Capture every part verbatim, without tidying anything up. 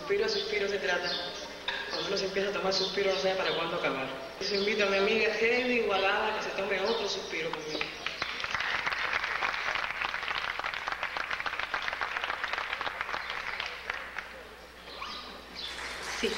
suspiro a suspiro se trata. Cuando uno se empieza a tomar suspiro no sabe para cuándo acabar. Yo invito a mi amiga Heidi Igualada que se tome otro suspiro conmigo. Sí.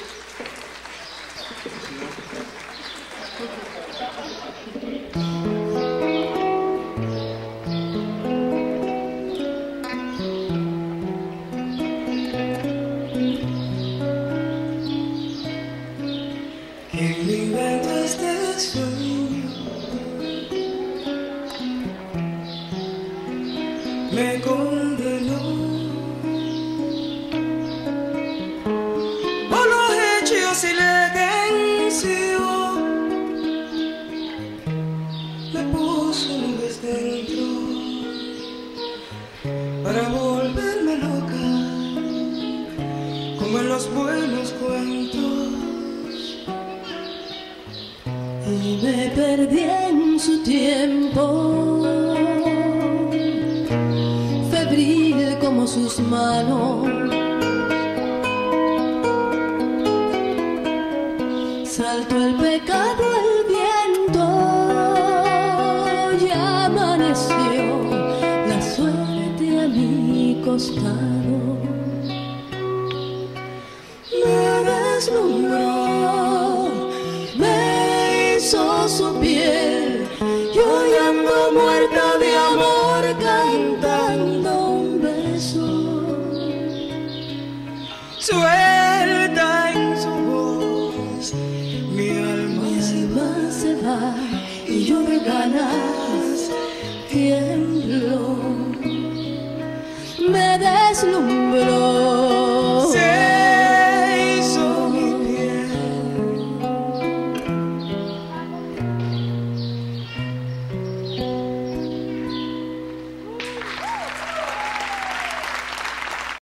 ¿Quién me inventó este sueño? Me condenó por los hechos silencio. Me puso nubes dentro para volverme loca, como en los buenos cuentos. Y me perdí en su tiempo, febril como sus manos. Saltó el pecado al viento y amaneció la suerte a mi costado. Me deslumbró, me hizo su piel, yo ya ando muerta de amor cantando un beso. Suelta en su voz, mi alma, mi alma se va y yo de ganas tiemblo. Me deslumbró,